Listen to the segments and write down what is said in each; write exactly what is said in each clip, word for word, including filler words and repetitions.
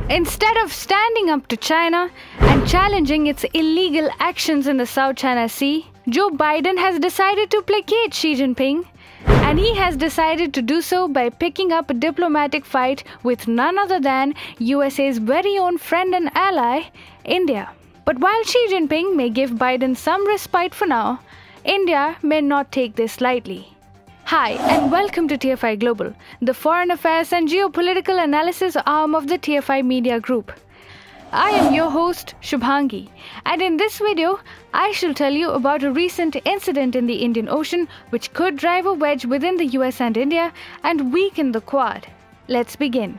Instead of standing up to China and challenging its illegal actions in the South China Sea, Joe Biden has decided to placate Xi Jinping, and he has decided to do so by picking up a diplomatic fight with none other than U S A's very own friend and ally, India. But while Xi Jinping may give Biden some respite for now, India may not take this lightly. Hi, and welcome to T F I Global, the foreign affairs and geopolitical analysis arm of the T F I Media Group. I am your host, Shubhangi, and in this video, I shall tell you about a recent incident in the Indian Ocean which could drive a wedge within the U S and India and weaken the Quad. Let's begin.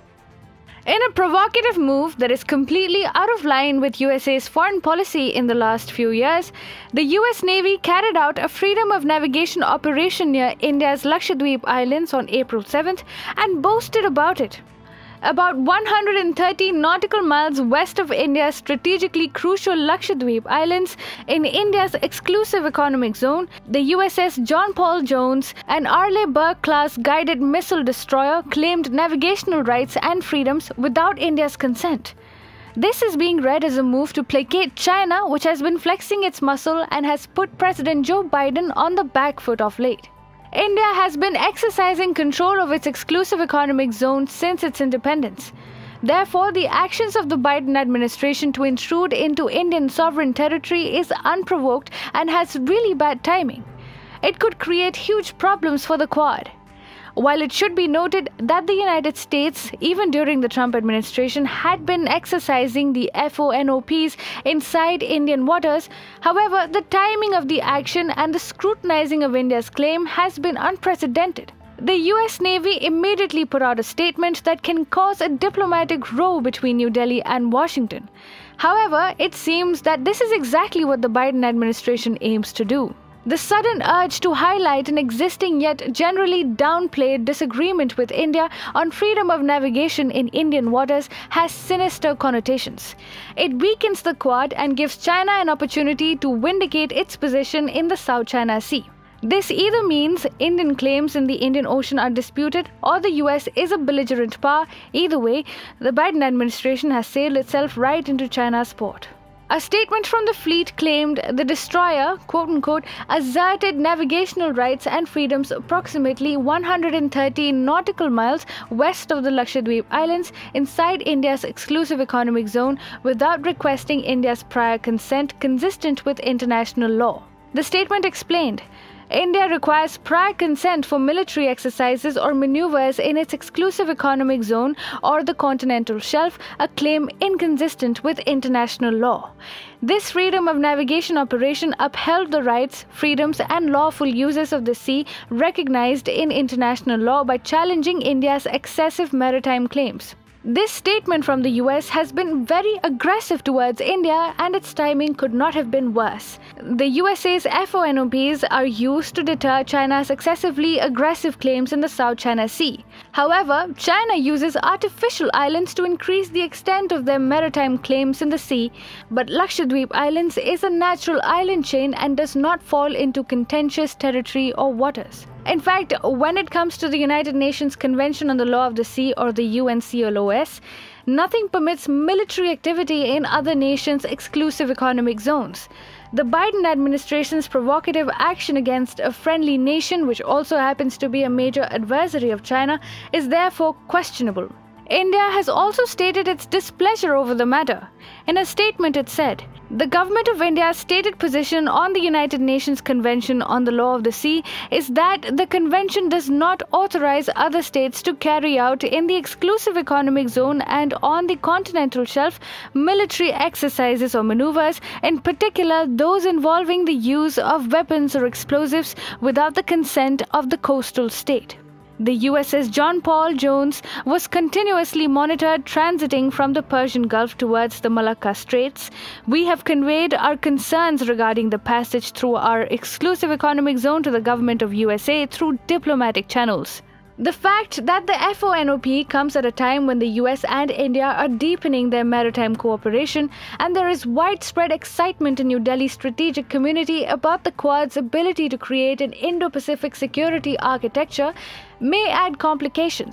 In a provocative move that is completely out of line with U S A's foreign policy in the last few years, the U S Navy carried out a freedom of navigation operation near India's Lakshadweep Islands on April seventh and boasted about it. About one hundred thirty nautical miles west of India's strategically crucial Lakshadweep Islands, in India's exclusive economic zone, the U S S John Paul Jones, an Arleigh Burke-class guided missile destroyer, claimed navigational rights and freedoms without India's consent. This is being read as a move to placate China, which has been flexing its muscle and has put President Joe Biden on the back foot of late. India has been exercising control of its exclusive economic zone since its independence. Therefore, the actions of the Biden administration to intrude into Indian sovereign territory is unprovoked and has really bad timing. It could create huge problems for the Quad. While it should be noted that the United States, even during the Trump administration, had been exercising the F O N O Ps inside Indian waters, however, the timing of the action and the scrutinizing of India's claim has been unprecedented. The U S Navy immediately put out a statement that can cause a diplomatic row between New Delhi and Washington. However, it seems that this is exactly what the Biden administration aims to do. The sudden urge to highlight an existing yet generally downplayed disagreement with India on freedom of navigation in Indian waters has sinister connotations. It weakens the Quad and gives China an opportunity to vindicate its position in the South China Sea. This either means Indian claims in the Indian Ocean are disputed or the U S is a belligerent power. Either way, the Biden administration has sailed itself right into China's port. A statement from the fleet claimed the destroyer, quote-unquote, asserted navigational rights and freedoms approximately one hundred thirty nautical miles west of the Lakshadweep Islands inside India's exclusive economic zone without requesting India's prior consent consistent with international law. The statement explained, India requires prior consent for military exercises or maneuvers in its exclusive economic zone or the continental shelf, a claim inconsistent with international law. This freedom of navigation operation upheld the rights, freedoms, and lawful uses of the sea recognized in international law by challenging India's excessive maritime claims. This statement from the U S has been very aggressive towards India, and its timing could not have been worse. The U S A's F O N O Ps are used to deter China's excessively aggressive claims in the South China Sea. However, China uses artificial islands to increase the extent of their maritime claims in the sea, but Lakshadweep Islands is a natural island chain and does not fall into contentious territory or waters. In fact, when it comes to the United Nations Convention on the Law of the Sea, or the U N C L O S, nothing permits military activity in other nations' exclusive economic zones. The Biden administration's provocative action against a friendly nation, which also happens to be a major adversary of China, is therefore questionable. India has also stated its displeasure over the matter. In a statement, it said, the government of India's stated position on the United Nations Convention on the Law of the Sea is that the convention does not authorize other states to carry out in the exclusive economic zone and on the continental shelf military exercises or maneuvers, in particular those involving the use of weapons or explosives, without the consent of the coastal state. The U S S John Paul Jones was continuously monitored transiting from the Persian Gulf towards the Malacca Straits. We have conveyed our concerns regarding the passage through our exclusive economic zone to the government of U S A through diplomatic channels. The fact that the F O N O P comes at a time when the U S and India are deepening their maritime cooperation, and there is widespread excitement in New Delhi's strategic community about the Quad's ability to create an Indo-Pacific security architecture, may add complications.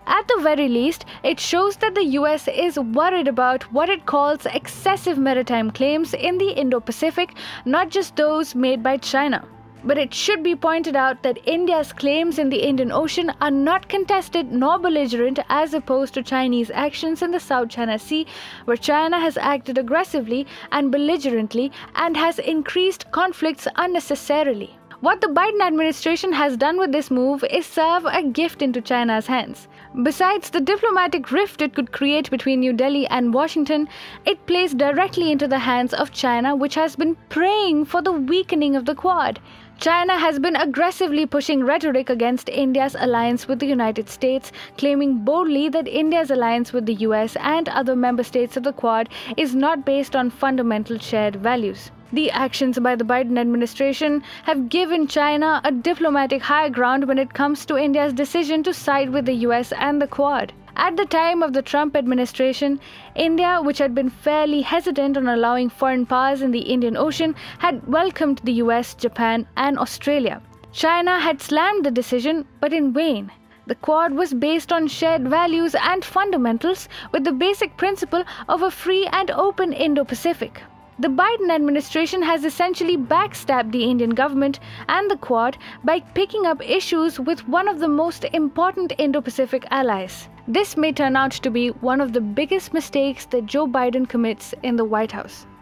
At the very least, it shows that the U S is worried about what it calls excessive maritime claims in the Indo-Pacific, not just those made by China. But it should be pointed out that India's claims in the Indian Ocean are not contested nor belligerent as opposed to Chinese actions in the South China Sea, where China has acted aggressively and belligerently and has increased conflicts unnecessarily. What the Biden administration has done with this move is serve a gift into China's hands. Besides the diplomatic rift it could create between New Delhi and Washington, it plays directly into the hands of China, which has been praying for the weakening of the Quad. China has been aggressively pushing rhetoric against India's alliance with the United States, claiming boldly that India's alliance with the U S and other member states of the Quad is not based on fundamental shared values. The actions by the Biden administration have given China a diplomatic high ground when it comes to India's decision to side with the U S and the Quad. At the time of the Trump administration, India, which had been fairly hesitant on allowing foreign powers in the Indian Ocean, had welcomed the U S, Japan, and Australia. China had slammed the decision, but in vain. The Quad was based on shared values and fundamentals with the basic principle of a free and open Indo-Pacific. The Biden administration has essentially backstabbed the Indian government and the Quad by picking up issues with one of the most important Indo-Pacific allies. This may turn out to be one of the biggest mistakes that Joe Biden commits in the White House.